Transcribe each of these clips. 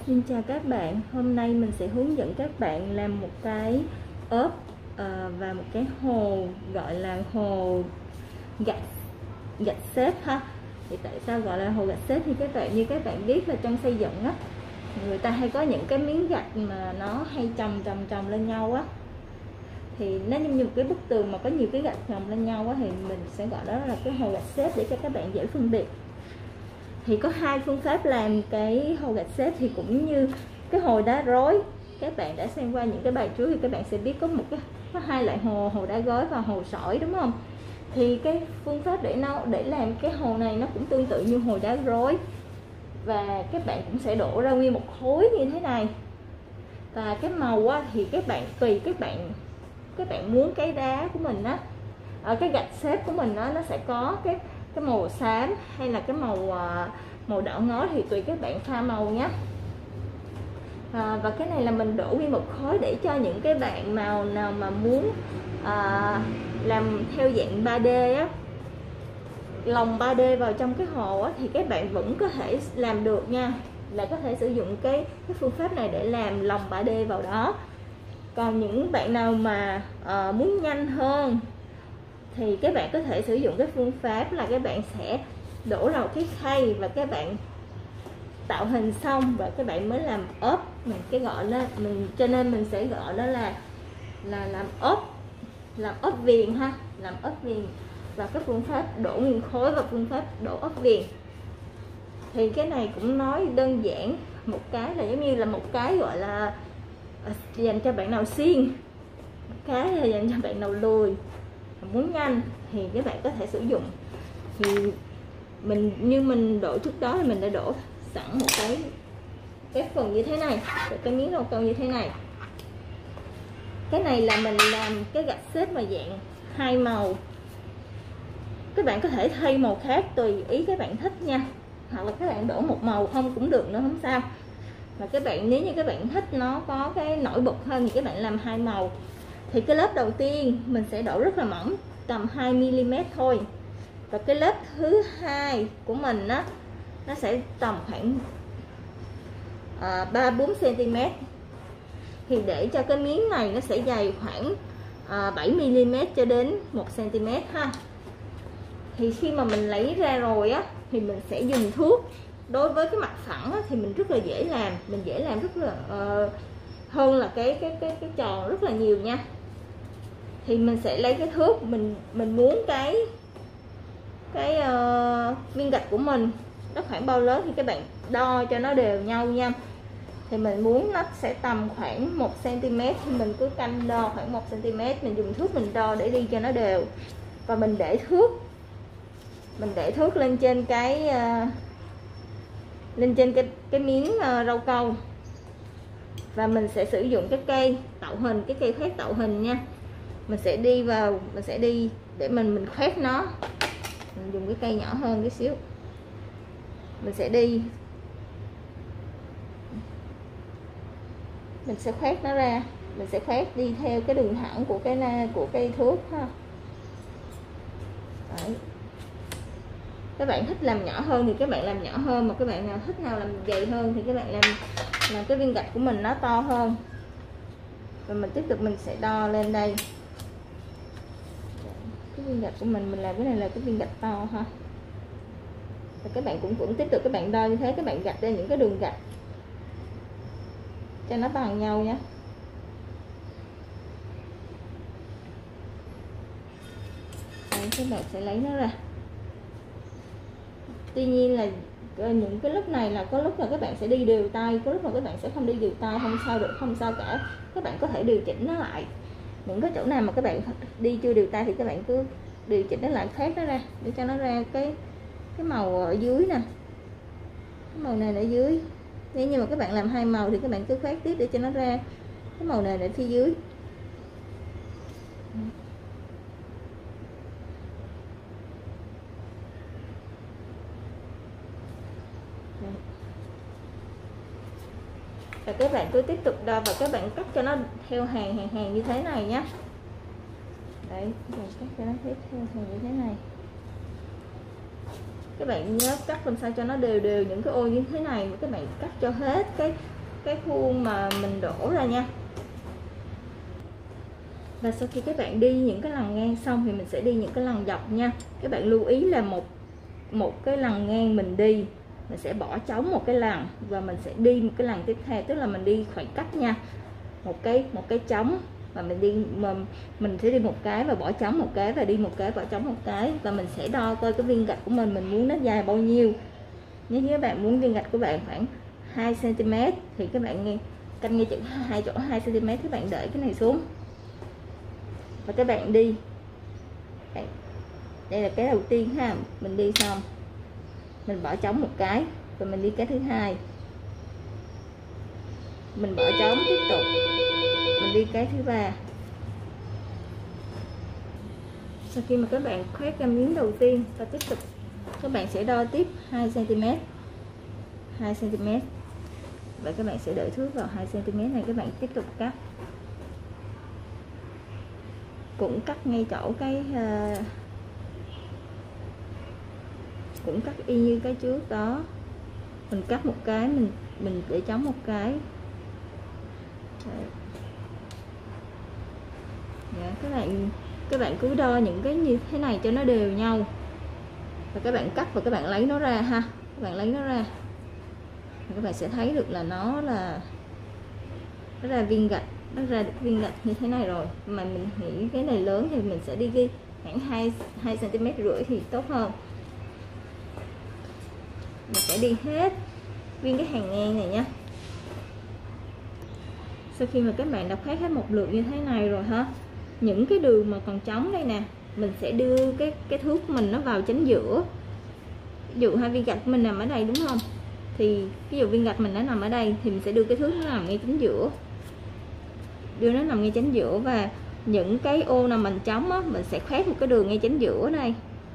Xin chào các bạn, hôm nay mình sẽ hướng dẫn các bạn làm một cái ốp và một cái hồ gọi là hồ gạch xếp ha. Thì tại sao gọi là hồ gạch xếp thì như các bạn biết là trong xây dựng á, người ta hay có những cái miếng gạch mà nó hay chồng lên nhau á. Thì nếu như một cái bức tường mà có nhiều cái gạch chồng lên nhau á thì mình sẽ gọi đó là cái hồ gạch xếp để cho các bạn dễ phân biệt. Thì có hai phương pháp làm cái hồ gạch xếp, thì cũng như cái hồ đá rối, các bạn đã xem qua những cái bài trước thì các bạn sẽ biết có hai loại hồ đá gói và hồ sỏi, đúng không? Thì cái phương pháp để làm cái hồ này nó cũng tương tự như hồ đá rối, và các bạn cũng sẽ đổ ra nguyên một khối như thế này. Và cái màu á, thì các bạn tùy các bạn muốn cái đá của mình á, ở cái gạch xếp của mình á, nó sẽ có cái màu xám hay là cái màu đỏ ngói thì tùy các bạn pha màu nhé. Và cái này là mình đổ nguyên một khối để cho những cái bạn nào mà muốn làm theo dạng 3D á, lồng 3D vào trong cái hồ á, thì các bạn vẫn có thể làm được nha, là có thể sử dụng cái phương pháp này để làm lồng 3D vào đó. Còn những bạn nào mà muốn nhanh hơn thì các bạn có thể sử dụng cái phương pháp là các bạn sẽ đổ vào cái khay và các bạn tạo hình xong và các bạn mới làm ốp. Cho nên mình sẽ gọi đó là làm ốp viền ha, làm ốp viền. Và cái phương pháp đổ nguyên khối và phương pháp đổ ốp viền thì cái này cũng nói đơn giản, một cái là giống như là một cái gọi là dành cho bạn nào siêng, một cái là dành cho bạn nào lười muốn nhanh thì các bạn có thể sử dụng. Thì mình đổ trước đó thì mình đã đổ sẵn một cái phần như thế này, cái miếng rau câu như thế này. Cái này là mình làm cái gạch xếp mà dạng hai màu, các bạn có thể thay màu khác tùy ý các bạn thích nha, hoặc là các bạn đổ một màu không cũng được nữa, không sao. Mà nếu như các bạn thích nó có cái nổi bật hơn thì các bạn làm hai màu. Thì cái lớp đầu tiên mình sẽ đổ rất là mỏng, tầm 2 mm thôi. Và cái lớp thứ hai của mình á, nó sẽ tầm khoảng 3-4 cm. Thì để cho cái miếng này nó sẽ dày khoảng 7 mm cho đến 1 cm ha. Thì khi mà mình lấy ra rồi á thì mình sẽ dùng thước. Đối với cái mặt phẳng á, thì mình rất là dễ làm, rất là hơn là cái tròn rất là nhiều nha. Thì mình sẽ lấy cái thước, mình muốn cái viên gạch của mình nó khoảng bao lớn thì các bạn đo cho nó đều nhau nha. Thì mình muốn nó sẽ tầm khoảng 1 cm thì mình cứ canh đo khoảng 1 cm, mình dùng thước mình đo để đi cho nó đều. Và mình để thước lên trên cái miếng rau câu. Và mình sẽ sử dụng cái cây tạo hình, cái cây khoét tạo hình nha. Mình sẽ đi để mình khoét nó. Mình dùng cái cây nhỏ hơn cái xíu. Mình sẽ đi, mình sẽ khoét nó ra, mình sẽ khoét đi theo cái đường thẳng của cây thước ha. Đấy. Các bạn thích làm nhỏ hơn thì các bạn làm nhỏ hơn, mà các bạn nào thích làm dày hơn thì các bạn làm cái viên gạch của mình nó to hơn. Và mình tiếp tục mình sẽ đo lên đây. Cái viên gạch của mình làm cái này là cái viên gạch to ha. Và các bạn cũng vẫn tiếp tục các bạn đo như thế, các bạn gạch ra những cái đường gạch cho nó bằng nhau nhé. Đây, các bạn sẽ lấy nó ra. Tuy nhiên là những cái lúc này là có lúc là các bạn sẽ đi đều tay, có lúc là các bạn sẽ không đi đều tay, không sao cả. Các bạn có thể điều chỉnh nó lại. Những cái chỗ nào mà các bạn đi chưa đều tay thì các bạn cứ điều chỉnh nó lại, khoét nó ra để cho nó ra cái màu ở dưới nè. Cái màu này ở dưới. Nếu như mà các bạn làm hai màu thì các bạn cứ khoét tiếp để cho nó ra cái màu này ở phía dưới. Và các bạn cứ tiếp tục đo và các bạn cắt cho nó theo hàng như thế này nhé. Đấy, các bạn cắt cho nó theo hàng như thế này. Các bạn nhớ cắt làm sao cho nó đều những cái ô như thế này, các bạn cắt cho hết cái khuôn mà mình đổ ra nha. Và sau khi các bạn đi những cái lằn ngang xong thì mình sẽ đi những cái lằn dọc nha. Các bạn lưu ý là một cái lằn ngang mình đi, mình sẽ bỏ trống một cái lằn và mình sẽ đi một cái lằn tiếp theo, tức là mình đi khoảng cách nha, một cái trống và mình sẽ đi một cái và bỏ trống một cái và đi một cái bỏ trống một cái, và mình sẽ đo coi cái viên gạch của mình muốn nó dài bao nhiêu. Nếu như các bạn muốn viên gạch của bạn khoảng 2 cm thì các bạn canh ngay chữ 2 chỗ 2 cm, các bạn để cái này xuống và các bạn đi. Đây là cái đầu tiên ha, mình đi xong mình bỏ trống một cái và mình đi cái thứ hai, mình bỏ trống tiếp tục, mình đi cái thứ ba. Sau khi mà các bạn khoét ra miếng đầu tiên và tiếp tục các bạn sẽ đo tiếp 2 cm 2 cm và các bạn sẽ đợi thước vào 2 cm này, các bạn tiếp tục cắt, cũng cắt ngay chỗ cái cũng cắt y như cái trước đó, mình cắt một cái, mình để trống một cái. Dạ, các bạn cứ đo những cái như thế này cho nó đều nhau và các bạn cắt và các bạn lấy nó ra ha, các bạn lấy nó ra và các bạn sẽ thấy được là nó ra viên gạch, nó ra được viên gạch như thế này rồi. Mà mình nghĩ cái này lớn thì mình sẽ đi ghi khoảng 2 cm rưỡi thì tốt hơn. Mình sẽ đi hết viên cái hàng ngang này nha. Sau khi mà các bạn đã khoét hết một lượt như thế này rồi ha, những cái đường mà còn trống đây nè, mình sẽ đưa cái thước của mình nó vào chính giữa. Ví dụ hai viên gạch của mình nằm ở đây đúng không, thì ví dụ viên gạch mình nó nằm ở đây thì mình sẽ đưa cái thước nó nằm ngay chính giữa, đưa nó nằm ngay chính giữa, và những cái ô nào mình trống á, mình sẽ khoét một cái đường ngay chính giữa đây.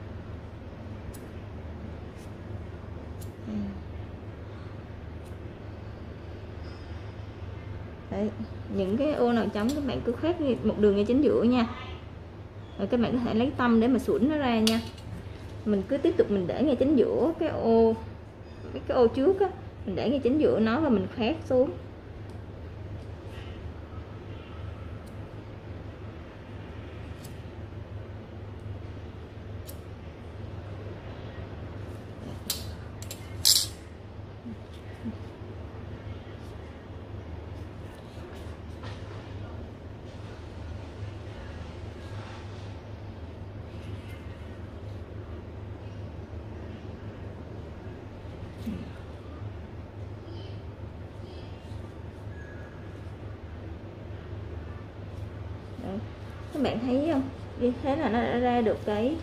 Đấy, những cái ô nào trống các bạn cứ khoét một đường ngay chính giữa nha, rồi các bạn có thể lấy tăm để mà sủi nó ra nha. Mình cứ tiếp tục mình để ngay chính giữa cái ô trước á, mình để ngay chính giữa nó và mình khoét xuống. Đấy. Các bạn thấy không, như thế là nó đã ra được cái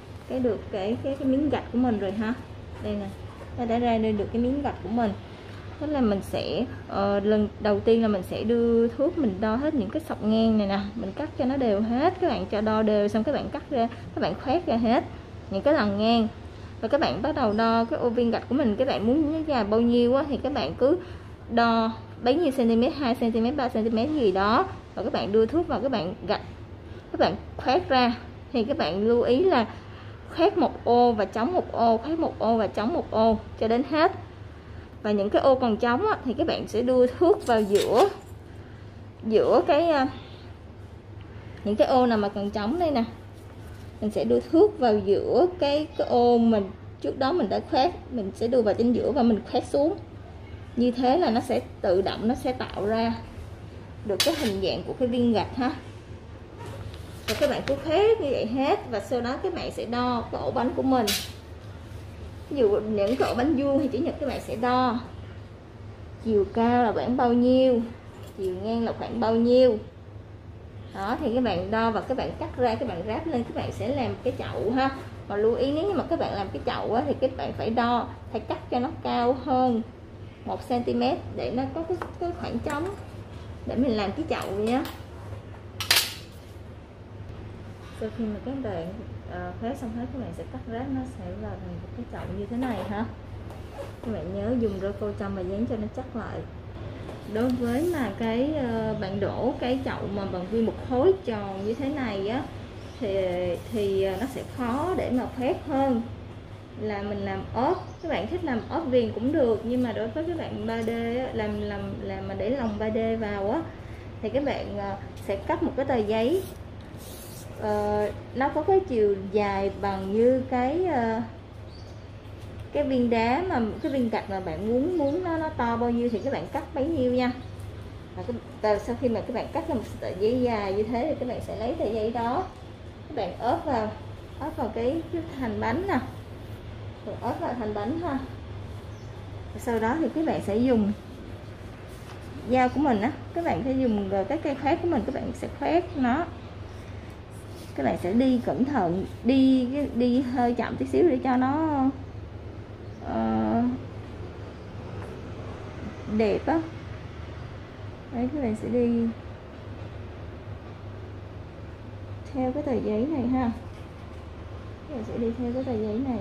miếng gạch của mình rồi ha. Đây nè, nó đã ra được cái miếng gạch của mình. Thế là mình sẽ lần đầu tiên là mình sẽ đưa thước mình đo hết những cái sọc ngang này nè, mình cắt cho nó đều hết. Các bạn cho đo đều xong các bạn cắt ra, các bạn khoét ra hết những cái lằn ngang và các bạn bắt đầu đo cái ô viên gạch của mình. Các bạn muốn nó dài bao nhiêu á thì các bạn cứ đo bấy nhiêu cm, 2 cm, 3 cm gì đó, và các bạn đưa thước vào, các bạn gạch, các bạn khoét ra. Thì các bạn lưu ý là khoét một ô và trống một ô, khoét một ô và trống một ô cho đến hết. Và những cái ô còn trống á, thì các bạn sẽ đưa thước vào giữa cái những cái ô nào mà còn trống đây nè, mình sẽ đưa thước vào giữa cái ô mình trước đó mình đã khoét, mình sẽ đưa vào chính giữa và mình khoét xuống. Như thế là nó sẽ tự động nó sẽ tạo ra được cái hình dạng của cái viên gạch ha. Và các bạn cứ khoét như vậy hết, và sau đó các bạn sẽ đo cái ổ bánh của mình. Ví dụ những cái ổ bánh vuông thì chữ nhật các bạn sẽ đo chiều cao là khoảng bao nhiêu, chiều ngang là khoảng bao nhiêu. Đó thì các bạn đo và các bạn cắt ra, các bạn ráp lên, các bạn sẽ làm cái chậu ha. Và lưu ý nếu như mà các bạn làm cái chậu á, thì các bạn phải đo, phải cắt cho nó cao hơn 1 cm để nó có cái khoảng trống để mình làm cái chậu nhé. Sau khi mà các bạn khoét xong hết, các bạn sẽ cắt ráp, nó sẽ vào thành một cái chậu như thế này ha. Các bạn nhớ dùng rơ phô trong và dán cho nó chắc lại. Đối với mà cái bạn đổ cái chậu mà bằng nguyên một khối tròn như thế này á thì nó sẽ khó để mà khoét hơn. là mình làm ốp. Các bạn thích làm ốp viền cũng được, nhưng mà đối với các bạn 3D á, làm mà để lòng 3D vào á, thì các bạn sẽ cắt một cái tờ giấy, nó có cái chiều dài bằng như cái viên đá, mà cái viên gạch mà bạn muốn nó to bao nhiêu thì các bạn cắt bấy nhiêu nha. Và sau khi mà các bạn cắt ra một tờ giấy dài như thế thì các bạn sẽ lấy tờ giấy đó, các bạn ốp vào cái thành bánh nè, rồi ốp vào thành bánh ha. Sau đó thì các bạn sẽ dùng dao của mình á, các bạn sẽ dùng cái cây khoét của mình, các bạn sẽ khoét nó. Các bạn sẽ đi cẩn thận, đi hơi chậm tí xíu để cho nó đẹp á. Đấy, các bạn sẽ đi theo cái tờ giấy này ha, các bạn sẽ đi theo cái tờ giấy này.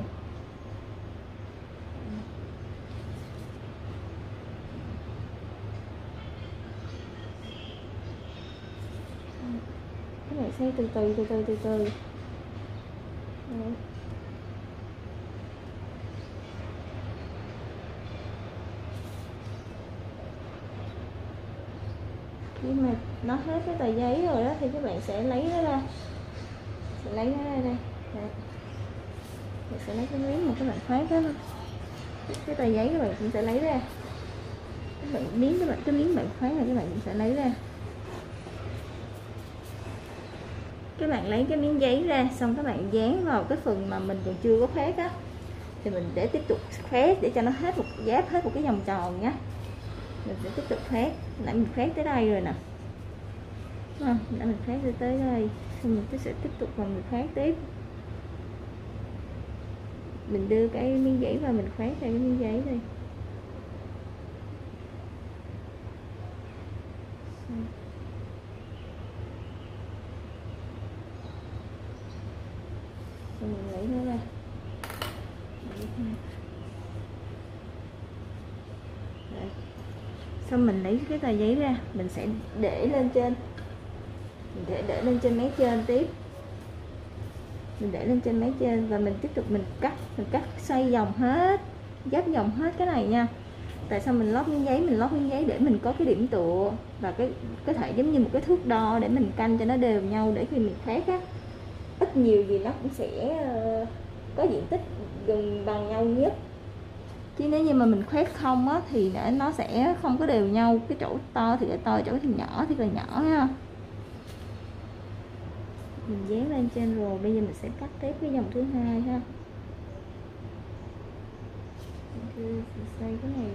Các bạn xây từ từ. Đấy. Khi mà nó hết cái tờ giấy rồi đó thì các bạn sẽ lấy nó ra, đây. Đấy. Mình sẽ lấy cái miếng mà các bạn khoét đó, cái tờ giấy các bạn cũng sẽ lấy ra, cái miếng bạn khoét này các bạn cũng sẽ lấy ra. Các bạn lấy cái miếng giấy ra, xong các bạn dán vào cái phần mà mình còn chưa có khoét á, thì mình để tiếp tục khoét để cho nó hết giáp hết một cái vòng tròn nhé. Mình sẽ tiếp tục khoét, nãy mình khoét tới đây rồi nè, nãy mình khoét tới đây, xong mình sẽ tiếp tục mà mình khoét tiếp. Mình đưa cái miếng giấy vào, mình khoét theo cái miếng giấy đây. Rồi mình lấy nó ra. Đấy. Xong mình lấy cái tờ giấy ra, mình sẽ để lên trên, mình để lên trên máy trên tiếp. Mình để lên trên máy trên và mình tiếp tục mình cắt xoay vòng hết, giáp vòng hết cái này nha. Tại sao mình lót miếng giấy để mình có cái điểm tựa và cái thể giống như một cái thước đo để mình canh cho nó đều nhau, để khi mình khoét á, ít nhiều gì nó cũng sẽ có diện tích gần bằng nhau nhất. Chứ nếu như mà mình khoét không á thì nó sẽ không có đều nhau, cái chỗ to thì là to, chỗ thì nhỏ thì là nhỏ ha. Mình dán lên trên rồi, bây giờ mình sẽ cắt tiếp cái vòng thứ hai ha. Mình xoay cái này.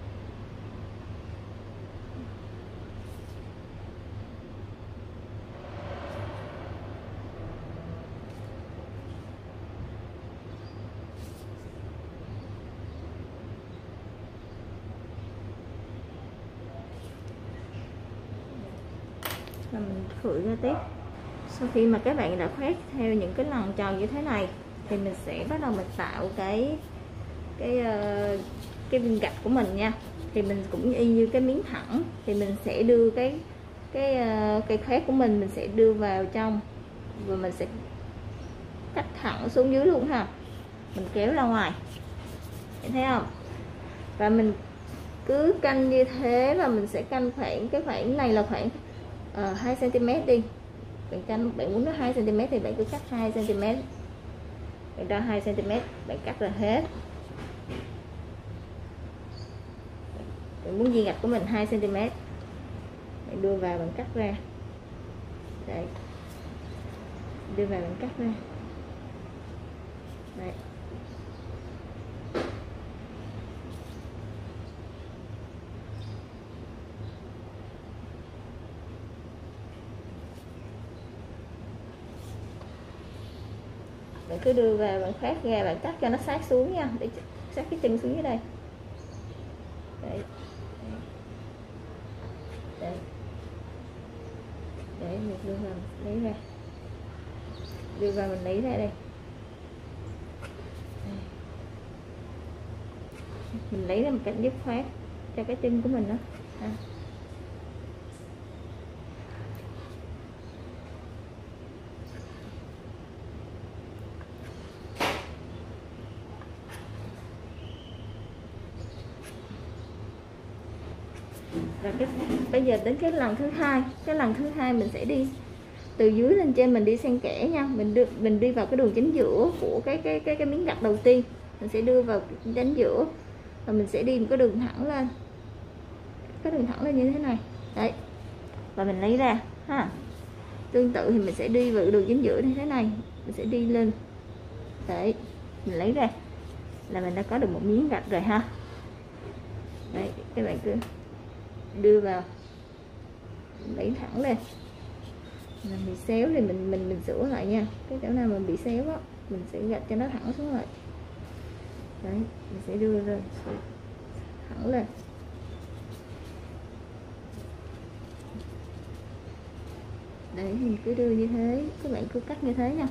Và mình khử ra tiếp. Sau khi mà các bạn đã khoét theo những cái lần tròn như thế này thì mình sẽ bắt đầu mình tạo cái viên gạch của mình nha. Thì mình cũng y như cái miếng thẳng, thì mình sẽ đưa cái cây khoét của mình sẽ đưa vào trong và mình sẽ cắt thẳng xuống dưới luôn ha. Mình kéo ra ngoài, thấy không? Và mình cứ canh như thế, và mình sẽ canh khoảng cái khoảng này là khoảng 2 cm đi. Bạn muốn nó 2 cm thì bạn cứ cắt 2 cm. Bạn ra 2 cm, bạn cắt ra hết. Bạn muốn viên gạch của mình 2 cm, bạn đưa vào bạn cắt ra. Đấy. Đưa vào bạn cắt ra. Đấy. Bạn cứ đưa vào, bạn khoét ra, bạn cắt cho nó sát xuống nha, để sát cái chân xuống dưới đây. Đấy. Đấy. Để mình đưa vào, lấy ra, đưa vào mình lấy ra đây. Mình lấy ra một cách dứt khoát cho cái chân của mình đó. Và bây giờ đến cái lần thứ hai. Cái lần thứ hai mình sẽ đi từ dưới lên trên, mình đi xen kẽ nha. Mình đi vào cái đường chính giữa của cái miếng gạch đầu tiên. Mình sẽ đưa vào chính giữa và mình sẽ đi một cái đường thẳng lên. Cái đường thẳng lên như thế này. Đấy. Và mình lấy ra ha. Tương tự thì mình sẽ đi vào đường chính giữa như thế này. Mình sẽ đi lên. Đấy. Mình lấy ra là mình đã có được một miếng gạch rồi ha. Đấy, các bạn cứ đưa vào, lấy thẳng lên. Mình bị xéo thì mình sửa lại nha. Cái chỗ nào mình bị xéo á, mình sẽ gạch cho nó thẳng xuống lại. Đấy, mình sẽ đưa lên thẳng lên. Đấy, mình cứ đưa như thế, các bạn cứ cắt như thế nha.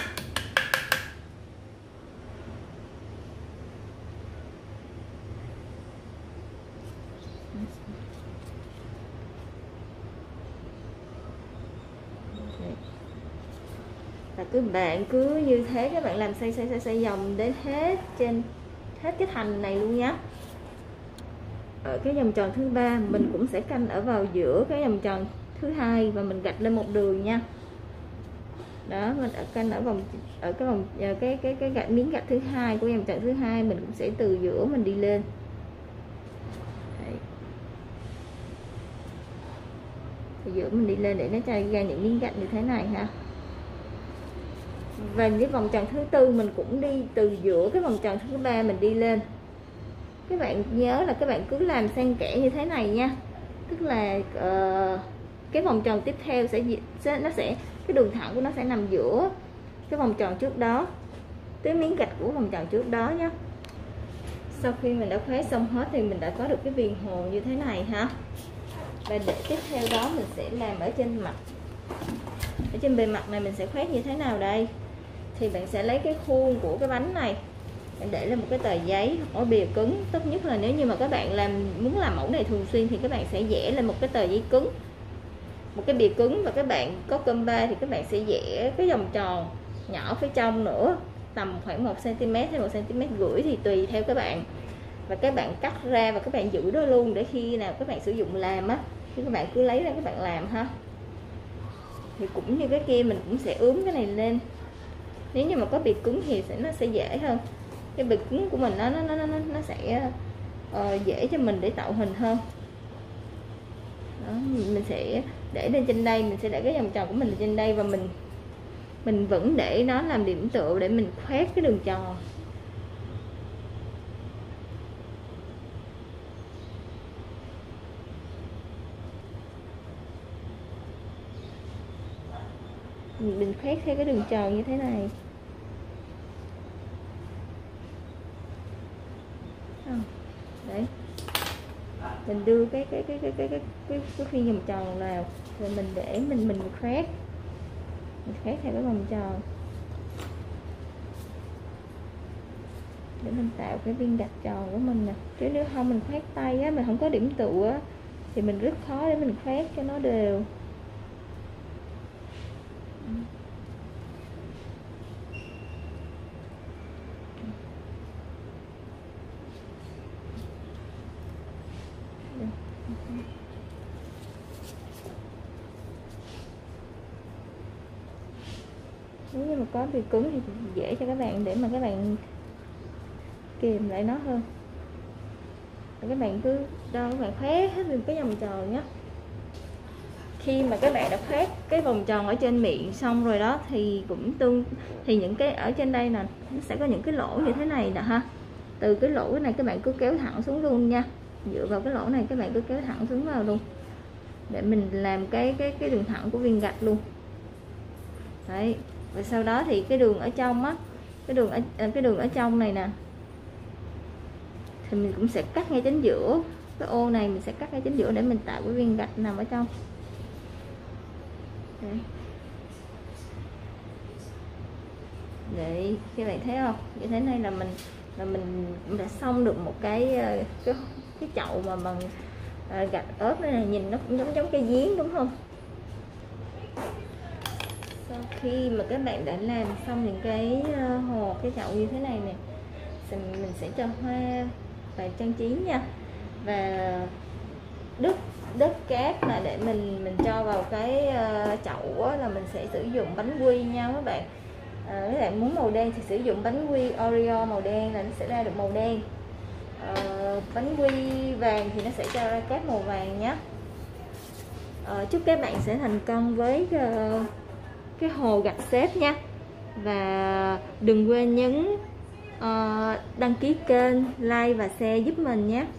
Và bạn cứ như thế, các bạn làm xoay vòng đến hết cái thành này luôn nhé. Ở cái vòng tròn thứ ba mình cũng sẽ canh ở vào giữa cái vòng tròn thứ hai và mình gạch lên một đường nha. Đó, mình canh ở cái gạch miếng gạch thứ hai của vòng tròn thứ hai, mình cũng sẽ từ giữa mình đi lên. Đấy. Từ giữa mình đi lên để nó cho ra những miếng gạch như thế này ha. Và cái vòng tròn thứ tư mình cũng đi từ giữa cái vòng tròn thứ ba mình đi lên. Các bạn nhớ là các bạn cứ làm xen kẽ như thế này nha. Tức là cái vòng tròn tiếp theo nó sẽ cái đường thẳng của nó sẽ nằm giữa cái vòng tròn trước đó, cái miếng gạch của vòng tròn trước đó nhé. Sau khi mình đã khoét xong hết thì mình đã có được cái viền hồ như thế này ha. Và để tiếp theo đó mình sẽ làm ở trên mặt. Ở trên bề mặt này mình sẽ khoét như thế nào đây? Thì bạn sẽ lấy cái khuôn của cái bánh này, bạn để lên một cái tờ giấy hoặc bìa cứng. Tốt nhất là nếu như mà các bạn muốn làm mẫu này thường xuyên thì các bạn sẽ vẽ lên một cái tờ giấy cứng, một cái bìa cứng, và các bạn có compa thì các bạn sẽ vẽ cái vòng tròn nhỏ phía trong nữa, tầm khoảng 1 cm hay 1,5 cm thì tùy theo các bạn. Và các bạn cắt ra và các bạn giữ đó luôn để khi nào các bạn sử dụng làm á thì các bạn cứ lấy ra các bạn làm ha. Thì cũng như cái kia mình cũng sẽ ướm cái này lên. Nếu như mà có bìa cứng thì nó sẽ dễ hơn. Cái bìa cứng của mình nó sẽ dễ cho mình để tạo hình hơn. Đó, mình sẽ để lên trên đây, mình sẽ để cái vòng tròn của mình trên đây và mình vẫn để nó làm điểm tựa để mình khoét cái đường tròn. Mình khoét theo cái đường tròn như thế này. Đấy, mình đưa cái phiên vòng tròn vào rồi mình để mình khoét theo cái vòng tròn để mình tạo cái viên gạch tròn của mình nè. Chứ nếu không mình khoét tay á, mình không có điểm tựa thì mình rất khó để mình khoét cho nó đều. Nếu như mà có bìa cứng thì dễ cho các bạn để mà các bạn kìm lại nó hơn. Các bạn cứ đo, các bạn khoét hết một cái vòng tròn nhé. Khi mà các bạn đã khoét cái vòng tròn ở trên miệng xong rồi đó thì thì những cái ở trên đây nè nó sẽ có những cái lỗ như thế này nè ha. Từ cái lỗ này các bạn cứ kéo thẳng xuống luôn nha. Dựa vào cái lỗ này các bạn cứ kéo thẳng xuống vào luôn để mình làm cái đường thẳng của viên gạch luôn. Đấy. Và sau đó thì cái đường ở trong á, cái đường ở trong này nè thì mình cũng sẽ cắt ngay chính giữa cái ô này, mình sẽ cắt ngay chính giữa để mình tạo cái viên gạch nằm ở trong. Đấy, các bạn thấy không? Như thế này là mình đã xong được một cái chậu mà bằng gạch ốp này, nhìn nó cũng giống cái giếng đúng không? Sau khi mà các bạn đã làm xong những cái hồ, cái chậu như thế này nè, mình sẽ cho hoa và trang trí nha. Và Đức đất cát mà để mình cho vào cái chậu á, là mình sẽ sử dụng bánh quy nha các bạn. Các bạn muốn màu đen thì sử dụng bánh quy Oreo màu đen là nó sẽ ra được màu đen. Bánh quy vàng thì nó sẽ cho ra cát màu vàng nhé. Chúc các bạn sẽ thành công với cái hồ gạch xếp nha. Và đừng quên nhấn đăng ký kênh, like và share giúp mình nhé.